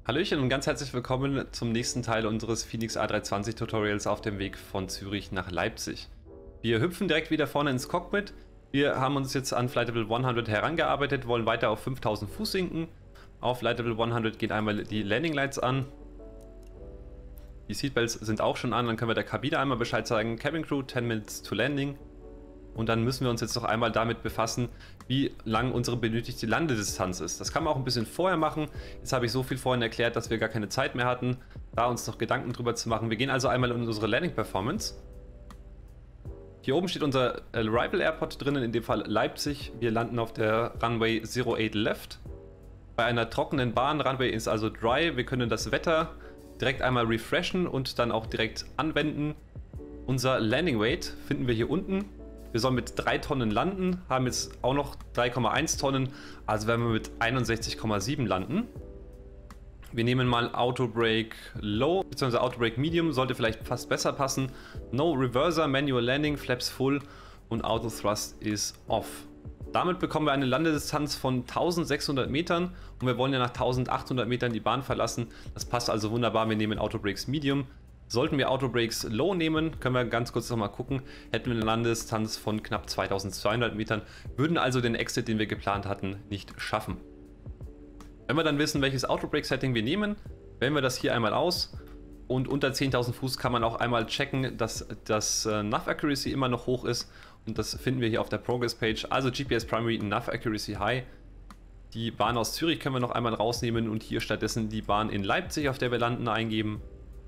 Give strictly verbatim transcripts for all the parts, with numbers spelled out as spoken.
Hallöchen und ganz herzlich willkommen zum nächsten Teil unseres Phoenix A drei zwanzig Tutorials auf dem Weg von Zürich nach Leipzig. Wir hüpfen direkt wieder vorne ins Cockpit. Wir haben uns jetzt an Flight Level hundert herangearbeitet, wollen weiter auf fünftausend Fuß sinken. Auf Flight Level hundert gehen einmal die Landing Lights an. Die Seatbelts sind auch schon an, dann können wir der Kabine einmal Bescheid sagen. Cabin Crew, ten minutes to landing. Und dann müssen wir uns jetzt noch einmal damit befassen, wie lang unsere benötigte Landedistanz ist. Das kann man auch ein bisschen vorher machen. Jetzt habe ich so viel vorhin erklärt, dass wir gar keine Zeit mehr hatten, da uns noch Gedanken drüber zu machen. Wir gehen also einmal in unsere Landing Performance. Hier oben steht unser Arrival Airport drinnen, in dem Fall Leipzig. Wir landen auf der Runway null acht Left. Bei einer trockenen Bahn, Runway ist also dry. Wir können das Wetter direkt einmal refreshen und dann auch direkt anwenden. Unser Landing Weight finden wir hier unten. Wir sollen mit drei Tonnen landen, haben jetzt auch noch drei Komma eins Tonnen, also werden wir mit einundsechzig Komma sieben landen. Wir nehmen mal Auto Brake Low bzw. Auto Brake Medium, sollte vielleicht fast besser passen. No Reverser, Manual Landing, Flaps Full und Auto Thrust ist Off. Damit bekommen wir eine Landedistanz von eintausendsechshundert Metern und wir wollen ja nach eintausendachthundert Metern die Bahn verlassen. Das passt also wunderbar, wir nehmen Auto Brakes Medium. Sollten wir Auto Brakes Low nehmen, können wir ganz kurz noch mal gucken, hätten wir eine Landedistanz von knapp zweitausendzweihundert Metern, würden also den Exit, den wir geplant hatten, nicht schaffen. Wenn wir dann wissen, welches Auto Brake Setting wir nehmen, wählen wir das hier einmal aus und unter zehntausend Fuß kann man auch einmal checken, dass das äh, Nav Accuracy immer noch hoch ist und das finden wir hier auf der Progress Page, also G P S Primary Nav Accuracy High. Die Bahn aus Zürich können wir noch einmal rausnehmen und hier stattdessen die Bahn in Leipzig, auf der wir landen, eingeben.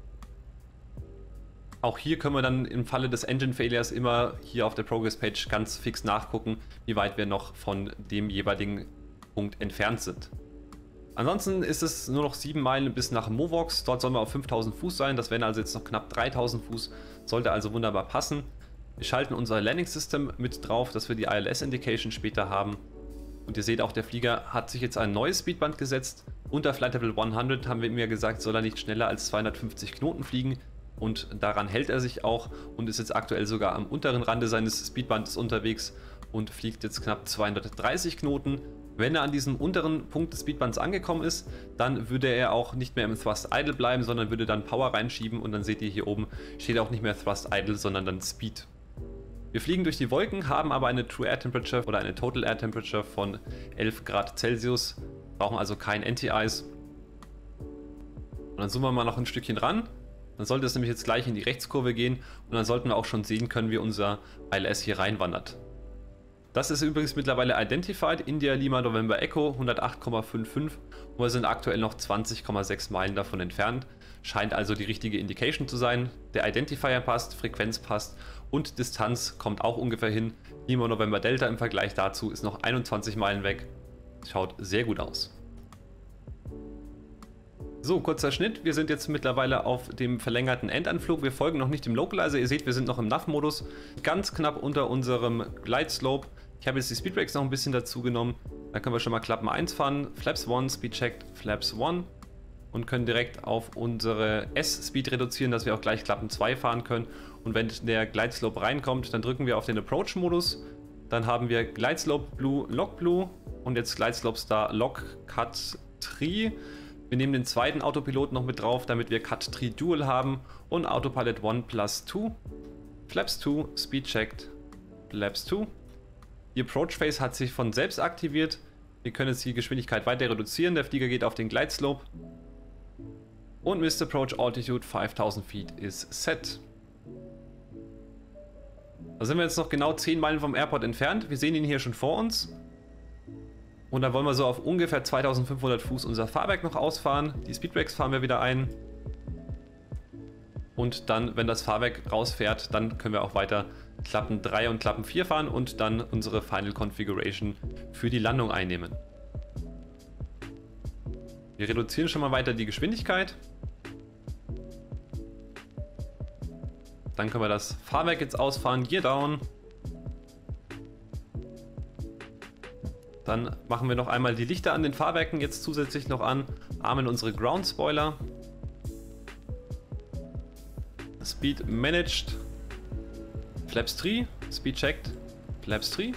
Auch hier können wir dann im Falle des Engine Failures immer hier auf der Progress Page ganz fix nachgucken, wie weit wir noch von dem jeweiligen Punkt entfernt sind. Ansonsten ist es nur noch sieben Meilen bis nach Movox, dort sollen wir auf fünftausend Fuß sein, das wären also jetzt noch knapp dreitausend Fuß, sollte also wunderbar passen. Wir schalten unser Landing System mit drauf, dass wir die I L S Indication später haben. Und ihr seht auch, der Flieger hat sich jetzt ein neues Speedband gesetzt. Unter Flight Level hundert haben wir ihm ja gesagt, soll er nicht schneller als zweihundertfünfzig Knoten fliegen. Und daran hält er sich auch und ist jetzt aktuell sogar am unteren Rande seines Speedbandes unterwegs und fliegt jetzt knapp zweihundertdreißig Knoten. Wenn er an diesem unteren Punkt des Speedbands angekommen ist, dann würde er auch nicht mehr im Thrust Idle bleiben, sondern würde dann Power reinschieben und dann seht ihr hier oben steht auch nicht mehr Thrust Idle, sondern dann Speed. Wir fliegen durch die Wolken, haben aber eine True Air Temperature oder eine Total Air Temperature von elf Grad Celsius, brauchen also kein Anti-Ice. Und dann zoomen wir mal noch ein Stückchen ran. Dann sollte es nämlich jetzt gleich in die Rechtskurve gehen und dann sollten wir auch schon sehen können, wie unser I L S hier reinwandert. Das ist übrigens mittlerweile identified, India Lima November Echo hundertacht Komma fünfundfünfzig und wir sind aktuell noch zwanzig Komma sechs Meilen davon entfernt. Scheint also die richtige Indication zu sein. Der Identifier passt, Frequenz passt und Distanz kommt auch ungefähr hin. Lima November Delta im Vergleich dazu ist noch einundzwanzig Meilen weg. Schaut sehr gut aus. So, kurzer Schnitt. Wir sind jetzt mittlerweile auf dem verlängerten Endanflug. Wir folgen noch nicht dem Localizer. Ihr seht, wir sind noch im Nav-Modus. Ganz knapp unter unserem Glide Slope. Ich habe jetzt die Speedbrakes noch ein bisschen dazu genommen. Da können wir schon mal Klappen eins fahren. Flaps eins, Speed checked, Flaps eins. Und können direkt auf unsere S-Speed reduzieren, dass wir auch gleich Klappen zwei fahren können. Und wenn der Glide Slope reinkommt, dann drücken wir auf den Approach-Modus. Dann haben wir Glide Slope Blue, Lock Blue. Und jetzt Glide Slope Star Lock Cut Tree. Wir nehmen den zweiten Autopilot noch mit drauf, damit wir Cut drei Dual haben und Autopilot eins plus zwei. Flaps zwei, Speed checked, Flaps zwei. Die Approach Phase hat sich von selbst aktiviert. Wir können jetzt die Geschwindigkeit weiter reduzieren. Der Flieger geht auf den Glide Slope. Und Mist Approach Altitude fünftausend Feet ist set. Da sind wir jetzt noch genau zehn Meilen vom Airport entfernt. Wir sehen ihn hier schon vor uns. Und dann wollen wir so auf ungefähr zweitausendfünfhundert Fuß unser Fahrwerk noch ausfahren. Die Speedbrakes fahren wir wieder ein. Und dann, wenn das Fahrwerk rausfährt, dann können wir auch weiter Klappen drei und Klappen vier fahren und dann unsere Final Configuration für die Landung einnehmen. Wir reduzieren schon mal weiter die Geschwindigkeit. Dann können wir das Fahrwerk jetzt ausfahren. Gear down. Dann machen wir noch einmal die Lichter an den Fahrwerken jetzt zusätzlich noch an, armen unsere Ground Spoiler. Speed managed. Flaps drei, Speed checked, Flaps drei.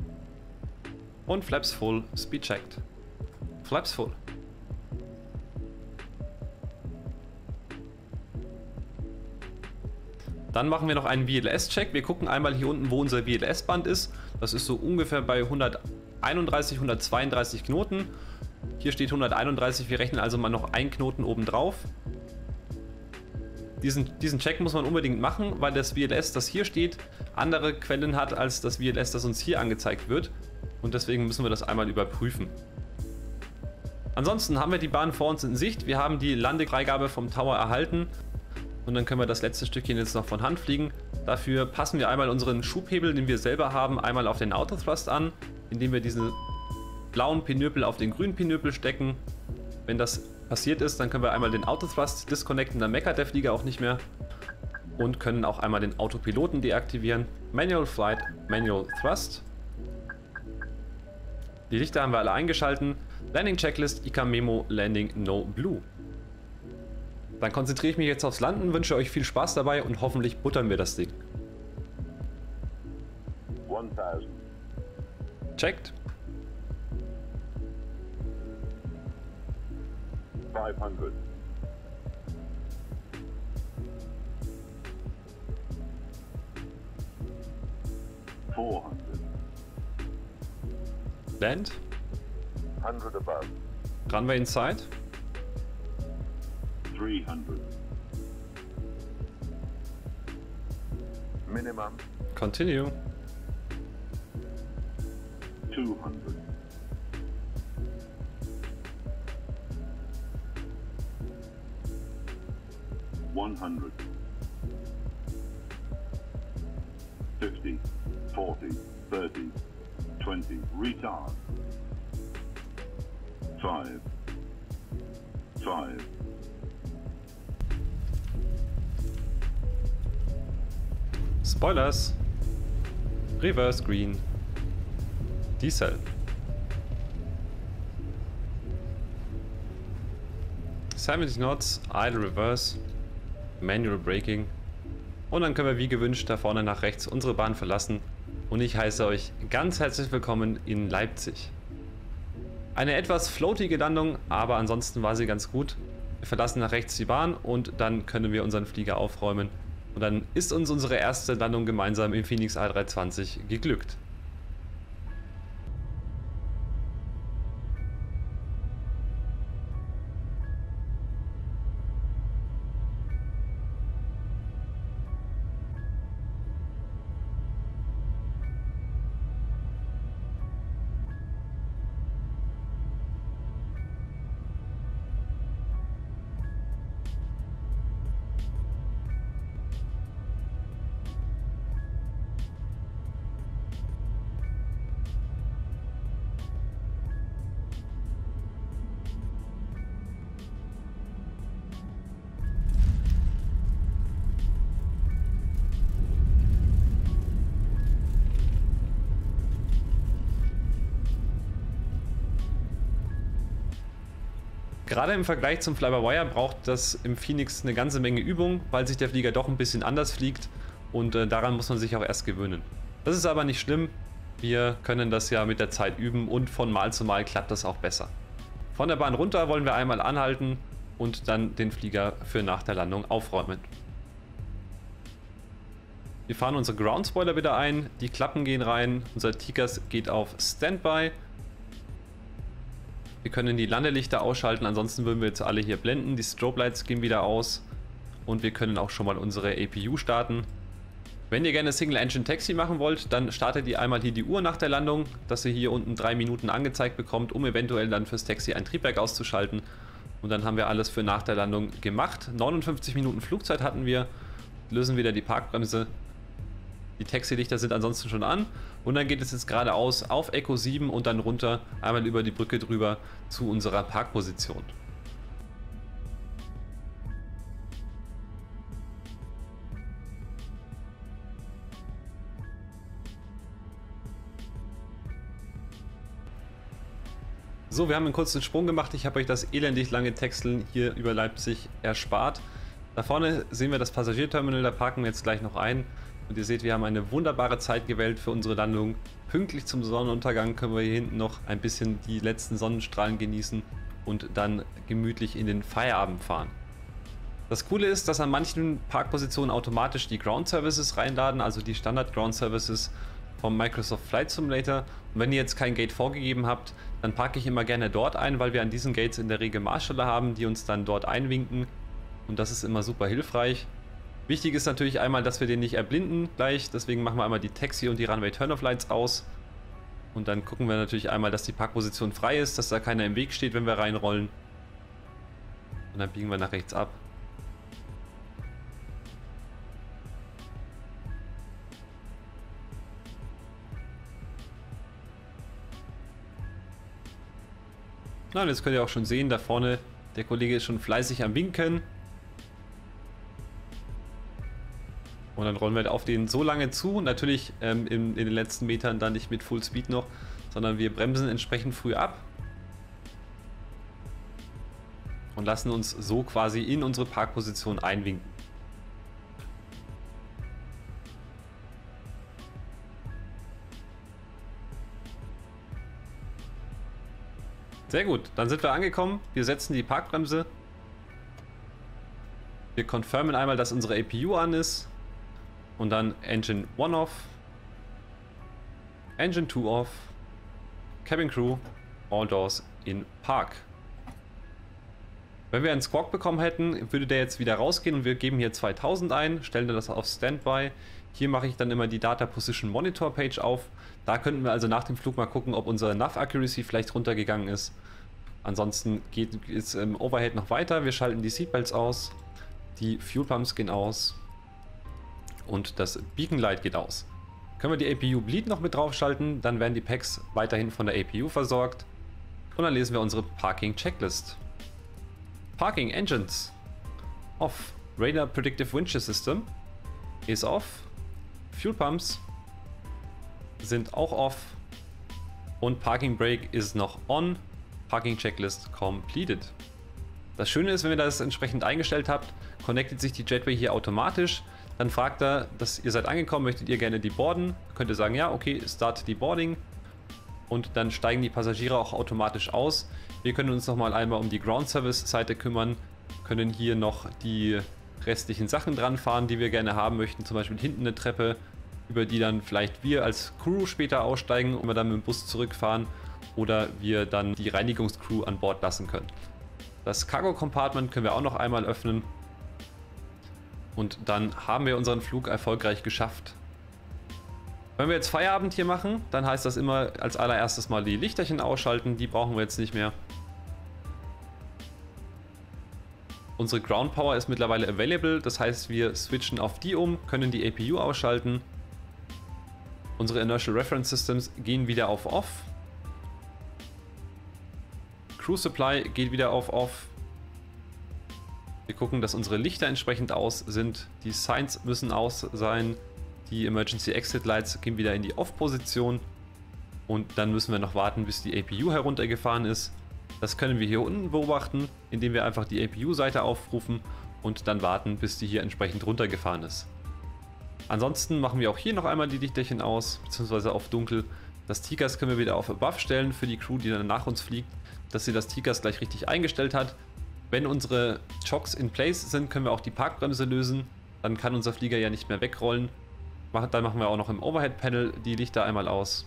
Und Flaps full, Speed checked. Flaps full. Dann machen wir noch einen V L S-Check. Wir gucken einmal hier unten, wo unser V L S-Band ist. Das ist so ungefähr bei hunderteinunddreißig, hundertzweiunddreißig Knoten. Hier steht hunderteinunddreißig, wir rechnen also mal noch einen Knoten oben drauf. Diesen, diesen Check muss man unbedingt machen, weil das V L S, das hier steht, andere Quellen hat als das V L S, das uns hier angezeigt wird. Und deswegen müssen wir das einmal überprüfen. Ansonsten haben wir die Bahn vor uns in Sicht. Wir haben die Landefreigabe vom Tower erhalten. Und dann können wir das letzte Stückchen jetzt noch von Hand fliegen. Dafür passen wir einmal unseren Schubhebel, den wir selber haben, einmal auf den Autothrust an, indem wir diesen blauen Pinöpel auf den grünen Pinöpel stecken. Wenn das passiert ist, dann können wir einmal den Autothrust disconnecten, dann meckert der Flieger auch nicht mehr. Und können auch einmal den Autopiloten deaktivieren. Manual Flight, Manual Thrust. Die Lichter haben wir alle eingeschalten. Landing Checklist, I C A Memo, Landing No Blue. Dann konzentriere ich mich jetzt aufs Landen, wünsche euch viel Spaß dabei und hoffentlich buttern wir das Ding. tausend. Checkt. fünfhundert. vierhundert. Land. hundred above. Runway inside. three hundred. Minimum. Continue. two hundred. one hundred. fifty. forty. thirty. twenty. Retard. five. five. Spoilers. Reverse green. Decel. seventy knots, idle reverse, manual braking. Und dann können wir wie gewünscht da vorne nach rechts unsere Bahn verlassen. Und ich heiße euch ganz herzlich willkommen in Leipzig. Eine etwas floatige Landung, aber ansonsten war sie ganz gut. Wir verlassen nach rechts die Bahn und dann können wir unseren Flieger aufräumen. Und dann ist uns unsere erste Landung gemeinsam im Phoenix A drei zwanzig geglückt. Gerade im Vergleich zum Fly-by-Wire braucht das im Phoenix eine ganze Menge Übung, weil sich der Flieger doch ein bisschen anders fliegt und äh, daran muss man sich auch erst gewöhnen. Das ist aber nicht schlimm, wir können das ja mit der Zeit üben und von Mal zu Mal klappt das auch besser. Von der Bahn runter wollen wir einmal anhalten und dann den Flieger für nach der Landung aufräumen. Wir fahren unsere Ground Spoiler wieder ein, die Klappen gehen rein, unser T C A S geht auf Standby. Wir können die Landelichter ausschalten, ansonsten würden wir jetzt alle hier blenden. Die Strobe Lights gehen wieder aus und wir können auch schon mal unsere A P U starten. Wenn ihr gerne Single Engine Taxi machen wollt, dann startet ihr einmal hier die Uhr nach der Landung, dass ihr hier unten drei Minuten angezeigt bekommt, um eventuell dann fürs Taxi ein Triebwerk auszuschalten. Und dann haben wir alles für nach der Landung gemacht. neunundfünfzig Minuten Flugzeit hatten wir, lösen wieder die Parkbremse. Die Taxilichter sind ansonsten schon an und dann geht es jetzt geradeaus auf Echo sieben und dann runter, einmal über die Brücke drüber zu unserer Parkposition. So, wir haben einen kurzen Sprung gemacht. Ich habe euch das elendig lange Texteln hier über Leipzig erspart. Da vorne sehen wir das Passagierterminal, da parken wir jetzt gleich noch ein. Und ihr seht, wir haben eine wunderbare Zeit gewählt für unsere Landung. Pünktlich zum Sonnenuntergang können wir hier hinten noch ein bisschen die letzten Sonnenstrahlen genießen und dann gemütlich in den Feierabend fahren. Das Coole ist, dass an manchen Parkpositionen automatisch die Ground Services reinladen, also die Standard Ground Services vom Microsoft Flight Simulator. Und wenn ihr jetzt kein Gate vorgegeben habt, dann parke ich immer gerne dort ein, weil wir an diesen Gates in der Regel Marshaller haben, die uns dann dort einwinken. Und das ist immer super hilfreich. Wichtig ist natürlich einmal, dass wir den nicht erblinden gleich. Deswegen machen wir einmal die Taxi und die Runway Turn-Off Lights aus. Und dann gucken wir natürlich einmal, dass die Parkposition frei ist, dass da keiner im Weg steht, wenn wir reinrollen. Und dann biegen wir nach rechts ab. Na, und jetzt könnt ihr auch schon sehen, da vorne, der Kollege ist schon fleißig am Winken. Und dann rollen wir auf den so lange zu, natürlich ähm, in, in den letzten Metern dann nicht mit Full Speed noch, sondern wir bremsen entsprechend früh ab. Und lassen uns so quasi in unsere Parkposition einwinken. Sehr gut, dann sind wir angekommen. Wir setzen die Parkbremse. Wir confirmen einmal, dass unsere A P U an ist. Und dann Engine one off. Engine two off. Cabin Crew. All doors in Park. Wenn wir einen Squawk bekommen hätten, würde der jetzt wieder rausgehen und wir geben hier zweitausend ein, stellen das auf Standby. Hier mache ich dann immer die Data Position Monitor Page auf. Da könnten wir also nach dem Flug mal gucken, ob unser Nav Accuracy vielleicht runtergegangen ist. Ansonsten geht es im Overhead noch weiter. Wir schalten die Seatbelts aus, die Fuel Pumps gehen aus und das Beacon Light geht aus. Können wir die A P U Bleed noch mit draufschalten, dann werden die Packs weiterhin von der A P U versorgt. Und dann lesen wir unsere Parking Checklist. Parking Engines off. Radar Predictive Winches System ist off. Fuel Pumps sind auch off. Und Parking Brake ist noch on. Parking Checklist completed. Das Schöne ist, wenn ihr das entsprechend eingestellt habt, connectet sich die Jetway hier automatisch. Dann fragt er, dass ihr seid angekommen, möchtet ihr gerne deboarden? Könnt ihr sagen, ja, okay, start deboarding. Und dann steigen die Passagiere auch automatisch aus. Wir können uns nochmal einmal um die Ground Service Seite kümmern, können hier noch die restlichen Sachen dran fahren, die wir gerne haben möchten, zum Beispiel hinten eine Treppe, über die dann vielleicht wir als Crew später aussteigen und wir dann mit dem Bus zurückfahren oder wir dann die Reinigungscrew an Bord lassen können. Das Cargo Compartment können wir auch noch einmal öffnen und dann haben wir unseren Flug erfolgreich geschafft. Wenn wir jetzt Feierabend hier machen, dann heißt das immer als allererstes mal die Lichterchen ausschalten, die brauchen wir jetzt nicht mehr. Unsere Ground Power ist mittlerweile available, das heißt wir switchen auf die um, können die A P U ausschalten. Unsere Inertial Reference Systems gehen wieder auf Off. Crew Supply geht wieder auf Off. Wir gucken, dass unsere Lichter entsprechend aus sind, die Signs müssen aus sein. Die Emergency Exit Lights gehen wieder in die Off-Position und dann müssen wir noch warten, bis die A P U heruntergefahren ist. Das können wir hier unten beobachten, indem wir einfach die A P U-Seite aufrufen und dann warten, bis die hier entsprechend runtergefahren ist. Ansonsten machen wir auch hier noch einmal die Lichterchen aus, beziehungsweise auf dunkel. Das T C A S können wir wieder auf Above stellen für die Crew, die dann nach uns fliegt, dass sie das T C A S gleich richtig eingestellt hat. Wenn unsere Chocks in place sind, können wir auch die Parkbremse lösen. Dann kann unser Flieger ja nicht mehr wegrollen. Dann machen wir auch noch im Overhead-Panel die Lichter einmal aus.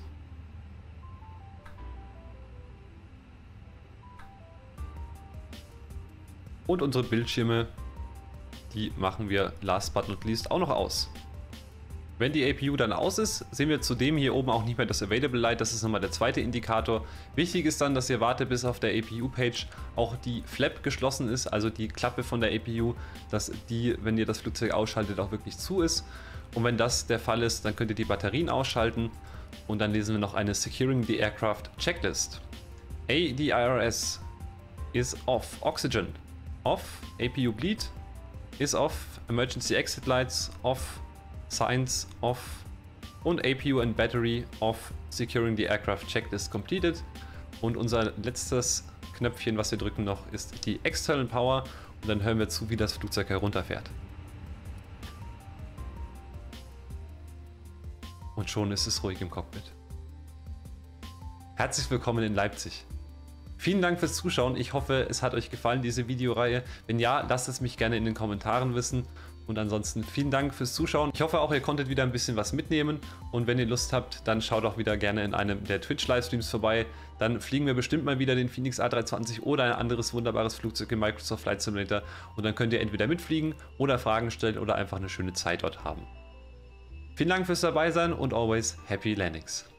Und unsere Bildschirme, die machen wir last but not least auch noch aus. Wenn die A P U dann aus ist, sehen wir zudem hier oben auch nicht mehr das Available Light, das ist nochmal der zweite Indikator. Wichtig ist dann, dass ihr wartet, bis auf der A P U-Page auch die Flap geschlossen ist, also die Klappe von der A P U, dass die, wenn ihr das Flugzeug ausschaltet, auch wirklich zu ist. Und wenn das der Fall ist, dann könnt ihr die Batterien ausschalten und dann lesen wir noch eine Securing the Aircraft Checklist. A D I R S is off, Oxygen off, A P U Bleed is off, Emergency Exit Lights off, Signs off und A P U and Battery off, Securing the Aircraft Checklist completed. Und unser letztes Knöpfchen, was wir drücken noch, ist die External Power und dann hören wir zu, wie das Flugzeug herunterfährt. Und schon ist es ruhig im Cockpit. Herzlich willkommen in Leipzig. Vielen Dank fürs Zuschauen. Ich hoffe, es hat euch gefallen, diese Videoreihe. Wenn ja, lasst es mich gerne in den Kommentaren wissen. Und ansonsten vielen Dank fürs Zuschauen. Ich hoffe auch, ihr konntet wieder ein bisschen was mitnehmen. Und wenn ihr Lust habt, dann schaut auch wieder gerne in einem der Twitch-Livestreams vorbei. Dann fliegen wir bestimmt mal wieder den Phoenix A drei zwanzig oder ein anderes wunderbares Flugzeug im Microsoft Flight Simulator. Und dann könnt ihr entweder mitfliegen oder Fragen stellen oder einfach eine schöne Zeit dort haben. Vielen Dank fürs Dabeisein und always happy landings.